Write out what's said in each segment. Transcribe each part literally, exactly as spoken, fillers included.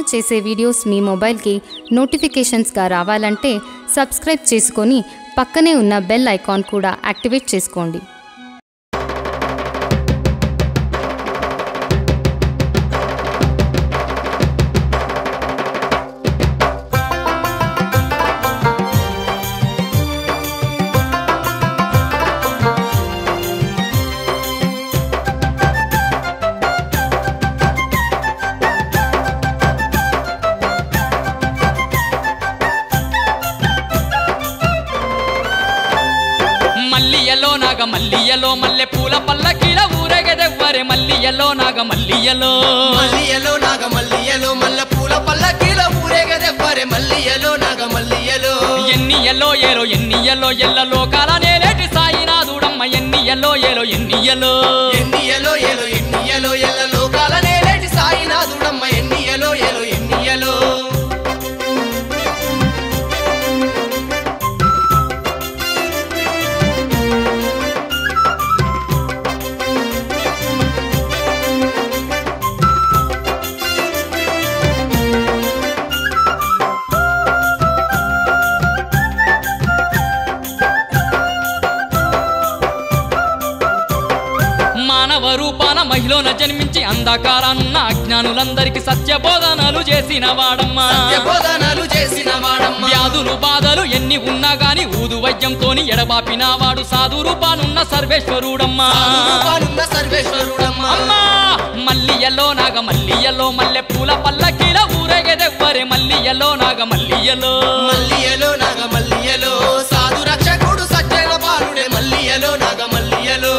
చేసే వీడియోస్ మీ మొబైల్కి నోటిఫికేషన్స్గా రావాలంటే సబ్స్క్రైబ్ చేసుకొని పక్కనే ఉన్న బెల్ ఐకాన్ కూడా యాక్టివేట్ చేసుకోండి. మల్లియలో నాగ మల్లియలో మల్లె పూల పల్లకీల ఊరేగదెవ్వరే మల్లియలో నాగ మల్లియలో మల్లియలో నాగ మల్లియలో మల్లె పూల పల్లకీల ఊరేగదెవ్వరే మల్లియలో నాగ మల్లియలో ఎన్నియలో ఏలో ఎన్నియలో ఎల్ల లోకాల నేలేటి సాయినాథుడమ్మ ఎన్నియలో ఏలో ఎన్నియలో ఎన్నియలో ఏలో ఎన్నియలో ఎల్ల లోకాల నేలేటి సాయినాథుడమ్మ ఎన్నియలో ఏలో ఎన్నియలో రూపాన మహిళన జన్మించి అంధకారానున్న అజ్ఞానులందరికీ సత్యబోధనలు చేసిన వాడమ్మ సత్యబోధనలు చేసిన వాడమ్మ వ్యాధులు బాధలు ఎన్ని ఉన్నా గాని ఊదు వైద్యంతోని ఎడబాపిన వాడు సాధు రూపానున్న సర్వేశ్వరుడమ్మ రూపానున్న సర్వేశ్వరుడమ్మ అమ్మా మల్లియలో నాగ మల్లియలో మల్లె పూల పల్లకీల ఊరేగదెవ్వరే మల్లియలో నాగ మల్లియలో మల్లియలో నాగ మల్లియలో సాధు రక్షకుడు సజ్జన పాలుడే మల్లియలో నాగ మల్లియలో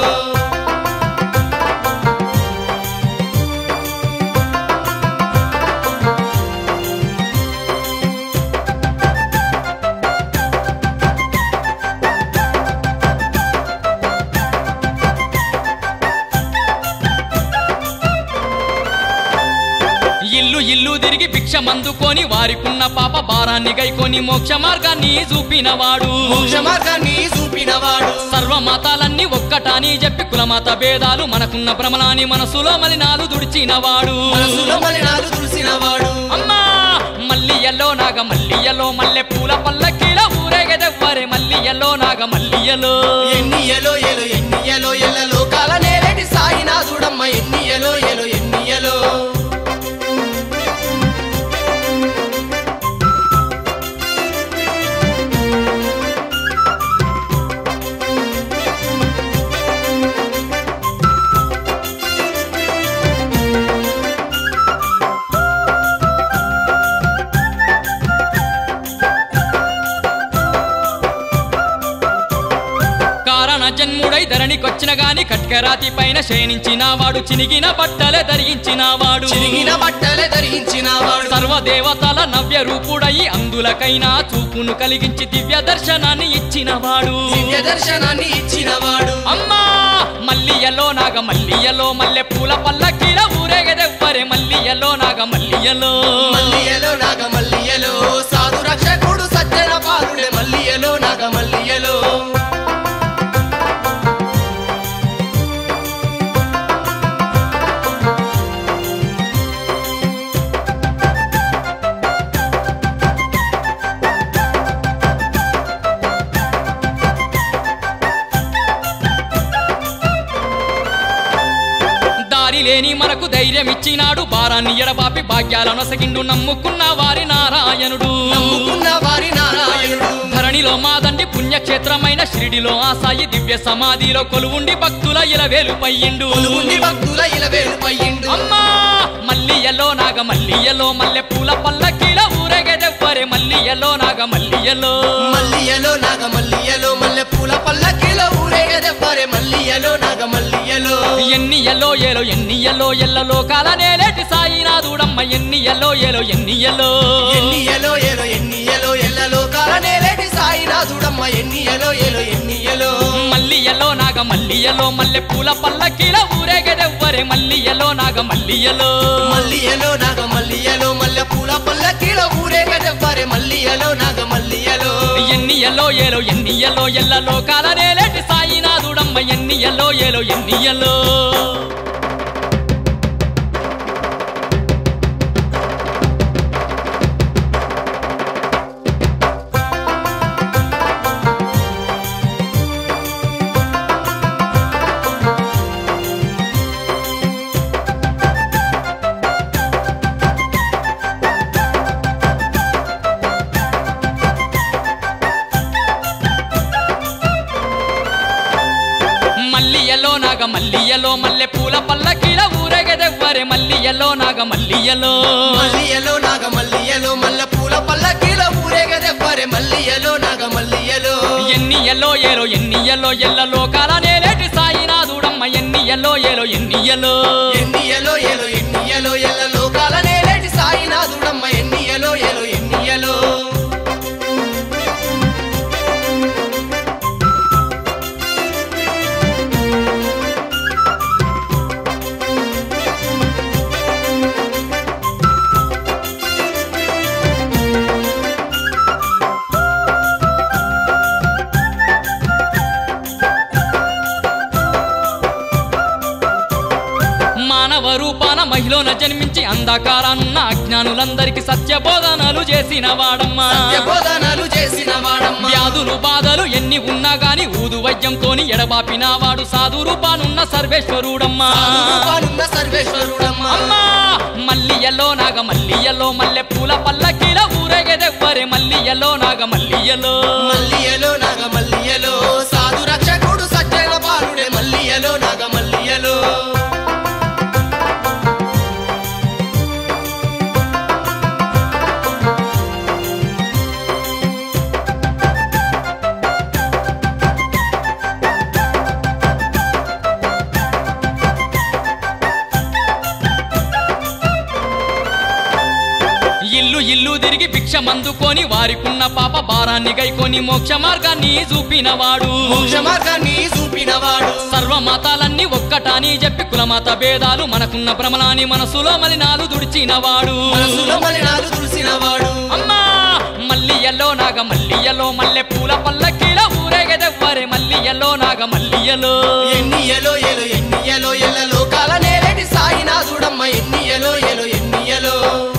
ఇల్లు ఇల్లు తిరిగి భిక్ష మందుకొని వారికున్న పాప భారాన్ని గైకొని మోక్ష మార్గాన్ని చూపినవాడు మోక్ష మార్గాన్ని చూపినవాడు సర్వ మతాలన్నీ ఒక్కటాని చెప్పి కులమత భేదాలు మనకున్న భ్రమలాని మనసులో మలినాలు దుడిచినవాడు మనసులో మలినాలు దుడిచినవాడు అమ్మా మల్లియలో నాగ మల్లియలో మల్లె పూల పల్లకీల ఊరేగదెవ్వరే మల్లియలో నాగ మల్లియలో ఎన్నియలో ఏలో ఎన్నియలో ఎల్ల లోకాల నేలేటి సాయినాథుడమ్మ ఎన్నియలో ఏలో ఎన్నియలో జన్ముడై ధరణికొచ్చిన గాని కట్కరాతి పైన శయనించిన వాడు చినిగిన బట్టలే ధరించినవాడు చినిగిన బట్టలే ధరించినవాడు సర్వదేవతల నవ్య రూపుడయి అందులకైనా చూపును కలిగించి దివ్య దర్శనాన్ని ఇచ్చినవాడు దివ్య దర్శనాన్ని ఇచ్చినవాడు అమ్మా మల్లియలో నాగ మల్లియలో మల్లె పూల పల్లకీల ఊరేగదెవ్వరే మల్లియలో నాగ మల్లియలో మల్లియలో నాగ మల్లియలో సాధు రక్షకుడు సజ్జన పాలుడే మల్లియలో నాగ మల్లియలో లేని మనకు ధైర్యం ఇచ్చినాడు భారాన్ని ఎడబాపి భాగ్యాలను సగిండు నమ్ముకున్న వారి నారాయణుడు నమ్ముకున్న వారి నారాయణుడు ధరణిలో మాదండి పుణ్యక్షేత్రమైన షిరిడిలో ఆ సాయి దివ్య సమాధిలో కొలువుండి భక్తుల ఇలవేలు పయ్యిండు కొలువుండి భక్తుల ఇలవేలు పయ్యిండు అమ్మా మల్లియలో నాగ మల్లియలో మల్లె పూల పల్లకీల ఊరేగదెవ్వరే మల్లియలో నాగ మల్లియలో మల్లియలో నాగ మల్లియలో మల్లె పూల పల్లకీల ఊరేగదెవ్వరే మల్లియలో నాగ మల్లియలో ఎన్నియలో ఏలో ఎన్నియలో ఎల్ల లోకాల నేలేటి సాయినాథుడమ్మ ఎన్నియలో ఏలో ఎన్నియలో ఎన్నియలో ఏలో ఎన్నియలో ఎల్ల లోకాల నేలేటి సాయినాథుడమ్మ ఎన్నియలో ఏలో ఎన్నియలో మల్లియలో నాగ మల్లియలో మల్లె పూల పల్లకీల ఊరేగదెవ్వరే మల్లియలో నాగ మల్లియలో మల్లియలో నాగ మల్లియలో మల్లె పూల పల్లకీల ఊరేగదెవ్వరే మల్లియలో నాగ మల్లియలో ఎన్నియలో ఏలో ఎన్నియలో ఎల్ల లోకాల నేలేటి సాయినాథుడమ్మ ఎన్నియలో ఏలో ఎన్నియలో నాగ మల్లియలో మల్లె పూల పల్లకిల ఊరేగదెవ్వరే మల్లియలో నాగ మల్లియలో మల్లియలో నాగ మల్లియలో మల్లె పూల పల్లకిల ఊరేగదెవ్వరే మల్లియలో నాగ మల్లియలో ఎన్నియలో ఏలో ఎన్నియలో ఎల్ల లోకాల నేలేటి సాయినాథుడమ్మ ఎన్నియలో ఏలో ఎన్నియలో ఎన్నియలో ఏలో ఎన్నియలో ఎల్ల లోకాల నేలేటి సాయినాథుడమ్మ ఎన్నియలో ఏలో ఎన్నియలో రూపాన మహిళన జన్మించి అంధకారానున్న అజ్ఞానులందరికీ సత్యబోధనలు చేసిన వాడమ్మ సత్యబోధనలు చేసిన వాడమ్మ వ్యాధులు బాధలు ఎన్ని ఉన్నా గాని ఊదు వైద్యంతోని ఎడబాపిన వాడు సాధు రూపానున్న సర్వేశ్వరుడమ్మ రూపానున్న సర్వేశ్వరుడమ్మ అమ్మా మల్లియలో నాగ మల్లియలో మల్లె పూల పల్లకిల ఊరేగదెవ్వరే మల్లియలో నాగ మల్లియలో మల్లియలో నాగ మల్లియలో సాధు రక్షకుడు సజ్జన పాలుడే మల్లియలో నాగ మల్లియలో ఇల్లు ఇల్లు తిరిగి భిక్ష మందుకొని వారికున్న పాప భారాన్ని గైకొని మోక్ష మార్గాన్ని చూపినవాడు మోక్ష మార్గాన్ని చూపినవాడు సర్వ మతాలన్నీ ఒక్కటాని చెప్పి కులమత భేదాలు మనకున్న భ్రమలాని మనసులో మలినాలు దుడిచినవాడు మనసులో మలినాలు దుడిచినవాడు అమ్మా మల్లియలో నాగ మల్లియలో మల్లె పూల పల్లకిల ఊరేగదెవ్వరే మల్లియలో నాగ మల్లియలో ఎన్నియలో ఏలో ఎన్నియలో ఎల్ల లోకాల నేలేటి సాయినాథుడమ్మ ఎన్నియలో ఏలో ఎన్నియలో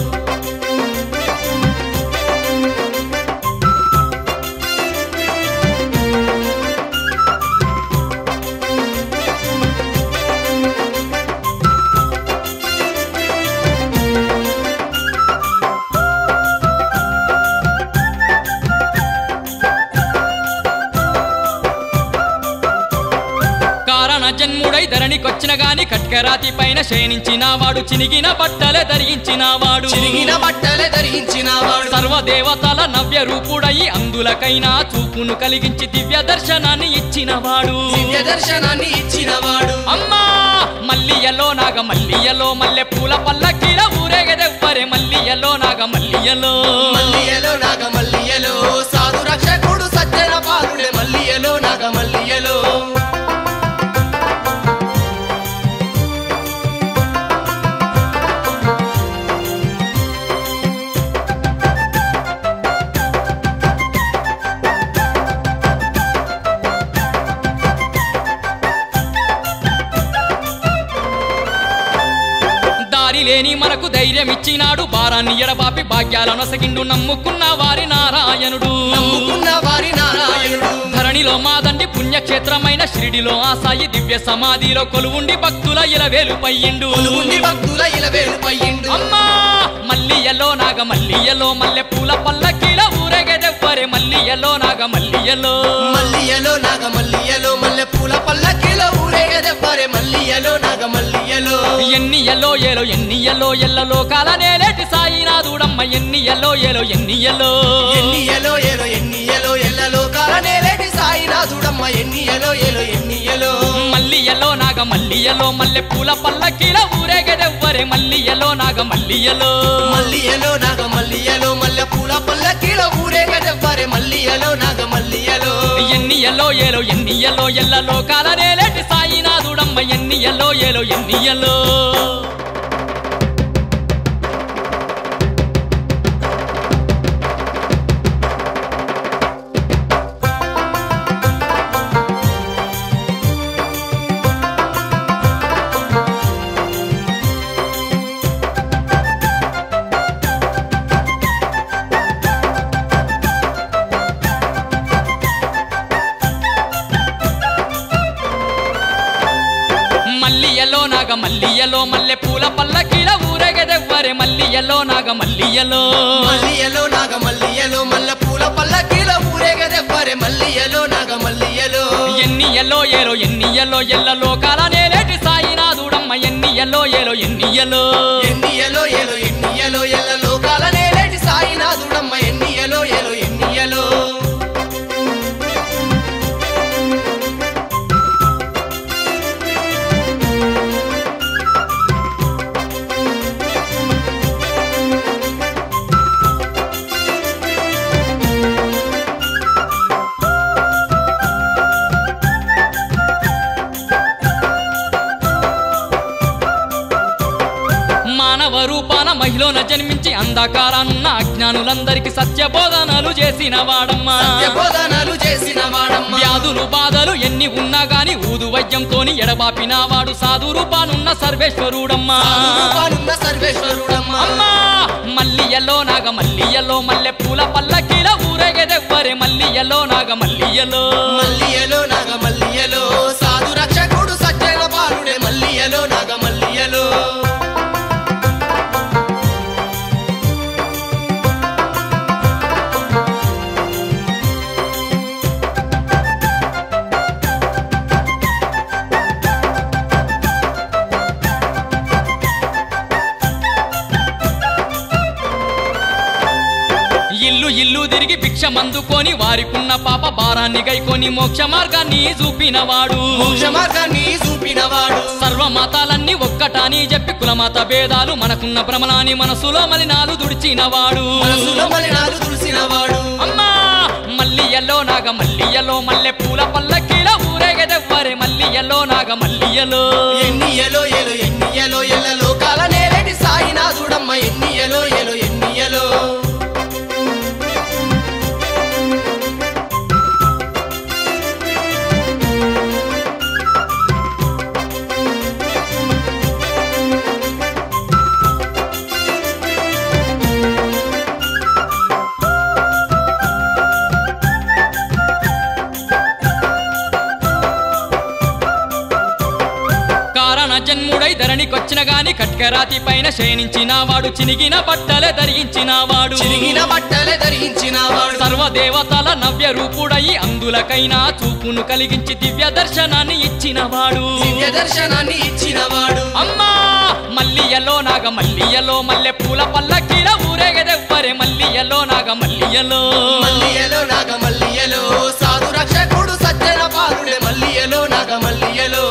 జన్ముడై ధరణికొచ్చిన గాని కట్కరాతి పైన శయనించిన వాడు చినిగిన బట్టలే ధరించిన వాడు చినిగిన బట్టలే ధరించిన వాడు సర్వదేవతల నవ్య రూపుడయి అందులకైనా చూపును కలిగించి దివ్య దర్శనాన్ని ఇచ్చిన వాడు దివ్య దర్శనాన్ని ఇచ్చిన వాడు అమ్మా మల్లియలో నాగ మల్లియలో మల్లె పూల పల్లకిల ఊరేగదెవ్వరే మల్లియలో నాగ మల్లియలో మల్లియలో నాగ మల్లియలో సాధు రక్షకుడు సజ్జన పాలుడే మల్లియలో నాగ మల్లియలో లేని మనకు ధైర్యం ఇచ్చినాడు భారాన్ని ఎడబాపి భాగ్యాలను సగిండు నమ్ముకున్న వారి నారాయణుడు నమ్ముకున్న వారి నారాయణుడు ధరణిలో మాదండి పుణ్యక్షేత్రమైన షిరిడిలో ఆ సాయి దివ్య సమాధిలో కొలువుండి భక్తుల ఇలవేలు పయ్యిండు కొలువుండి భక్తుల ఇలవేలు పయ్యిండు అమ్మా మల్లియలో నాగ మల్లియలో మల్లె పూల పల్లకిల ఊరేగదెవ్వరే మల్లియలో నాగ మల్లియలో మల్లియలో నాగ మల్లియలో మల్లె పూల పల్లకిల ఊరేగదెవ్వరే మల్లియలో నాగ మల్లియలో ఎన్నియలో ఏలో ఎన్నియలో ఎల్ల లోకాల నేలేటి సాయినాథుడమ్మ ఎన్నియలో ఏలో ఎన్నియలో ఎన్నియలో ఏలో ఎన్నియలో ఎల్ల లోకాల నేలేటి సాయినాథుడమ్మ ఎన్నియలో ఏలో ఎన్నియలో మల్లియలో నాగ మల్లియలో మల్లె పూల పల్లకిల ఊరేగదెవ్వరే మల్లియలో నాగ మల్లియలో మల్లియలో నాగ మల్లియలో మల్లె పూల పల్లకిల ఊరేగదెవ్వరే మల్లియలో నాగ మల్లియలో ఎన్నియలో ఏలో ఎన్నియలో ఎల్ల లోకాల నేలేటి సాయినాథుడమ్మ ఎన్నియలో ఏలో ఎన్నియలో మల్లియలో నాగ మల్లియలో మల్లె పూల పల్లకిల ఊరేగదెవ్వరే మల్లియలో నాగ మల్లియలో మల్లియలో నాగ మల్లియలో మల్లె పూల పల్లకిల ఊరేగదెవ్వరే మల్లియలో నాగ మల్లియలో ఎన్నియలో ఏలో ఎన్నియలో ఎల్ల లోకాల ఎన్నియలో ఎన్నియలో ఏలో ఎన్నియలో ఎల్ల లోకాల నేలేటి సాయినాథుడమ్మ ఎన్నియలో ఏలో ఎన్నియలో రూపాన మహిళన జన్మించి అంధకారానున్న అజ్ఞానులందరికీ సత్యబోధనలు చేసిన వాడమ్మా సత్యబోధనలు చేసిన వాడమ్మా వ్యాధులు బాధలు ఎన్ని ఉన్నా గాని ఊదు వైద్యంతోని ఎడబాపిన వాడు సాధు రూపానున్న సర్వేశ్వరుడమ్మా రూపానున్న సర్వేశ్వరుడమ్మా అమ్మా మల్లియలో నాగ మల్లియలో మల్లె పూల పల్లకీల ఊరేగెదెవ్వరే మల్లియలో నాగ మల్లియలో మల్లియలో నాగ మల్లియలో సాధు రక్షకుడు సజ్జన బాలుడే మల్లియలో నాగ మల్లియలో ఇల్లు ఇల్లు తిరిగి భిక్ష మందుకొని వారికున్న పాప భారాన్ని గైకొని మోక్ష మార్గాన్ని చూపినవాడు మోక్ష మార్గాన్ని చూపినవాడు సర్వ మతాలన్నీ ఒక్కటాని చెప్పి కులమత భేదాలు మనకున్న భ్రమలాని మనసులో మలినాలు దుడిచినవాడు మనసులో మలినాలు దుడిచినవాడు అమ్మా మల్లియలో నాగ మల్లియలో మల్లె పూల పల్లకీల ఊరేగెదెవ్వరే మల్లియలో నాగ మల్లియలో ఎన్నియలో ఏలో ఎన్నియలో ఎల్ల లోకాల నేలేటి సాయినాథుడమ్మ ఎన్నియలో ఏలో ఎన్నియలో జన్ముడై ధరణికొచ్చిన గాని కట్కరాతి పైన శయనించిన వాడు చినిగిన బట్టలే ధరించిన వాడు చినిగిన బట్టలే ధరించిన వాడు సర్వదేవతల నవ్య రూపుడై అందులకైనా చూపును కలిగించి దివ్య దర్శనాన్ని ఇచ్చిన వాడు దివ్య దర్శనాన్ని ఇచ్చిన వాడు అమ్మా మల్లియలో నాగ మల్లియలో మల్లె పూల పల్లకీల ఊరేగెదెవ్వరే మల్లియలో నాగ మల్లియలో మల్లియలో నాగ మల్లియలో సాధు రక్షకుడు సజ్జన బాలుడే మల్లియలో నాగ మల్లియలో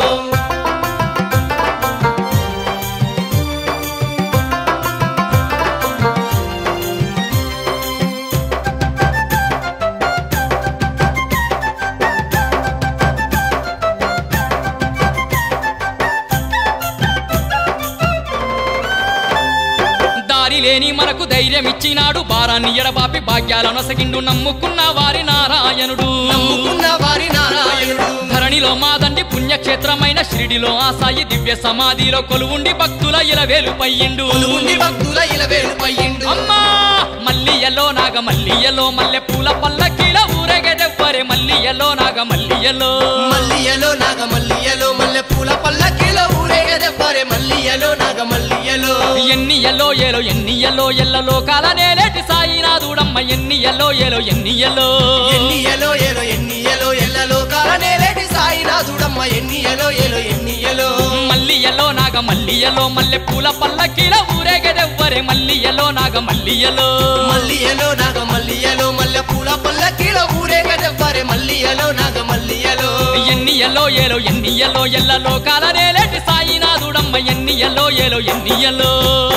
లేని మనకు ధైర్యం ఇచ్చినాడు భారాన్ని ఎడబాపి భాగ్యాలను సగిండు నమ్ముకున్న వారి నారాయణుడు నమ్ముకున్న వారి నారాయణుడు ధరణిలో మాదండి పుణ్యక్షేత్రమైన షిరిడిలో ఆ సాయి దివ్య సమాధిలో కొలువుండి భక్తుల ఇలవేలు పయ్యిండు కొలువుండి భక్తుల ఇలవేలు పయ్యిండు అమ్మా మల్లియలో నాగ మల్లియలో మల్లె పూల పల్లకీల ఊరేగెదెవ్వరే మల్లియలో నాగ మల్లియలో మల్లియలో నాగ మల్లియలో మల్లె పూల పల్లకీల ఊరేగెదెవ్వరే మల్లియలో నాగ మల్లియలో ఎన్నియలో ఏలో ఎన్నియలో ఎల్ల లోకాల నేలేటి సాయినాథుడమ్మ ఎన్నియలో ఏలో ఎన్నియలో ఎన్నియలో ఏలో ఎన్నియలో ఎల్ల లోకాల నేలేటి సాయినాథుడమ్మ ఎన్నియలో ఏలో ఎన్నియలో మల్లియలో నాగ మల్లియలో మల్లె పూల పల్లకీల ఊరేగెదెవ్వరే మల్లియలో నాగ మల్లియలో మల్లియలో నాగ మల్లియలో మల్లె పూల పల్లకీల ఊరేగెదెవ్వరే మల్లియలో నాగ మల్లియలో ఎన్నియలో ఏలో ఎన్నియలో ఎల్ల లోకాల నేలేటి సాయినాథుడమ్మ ఎన్నియలో ఏలో ఎన్నియలో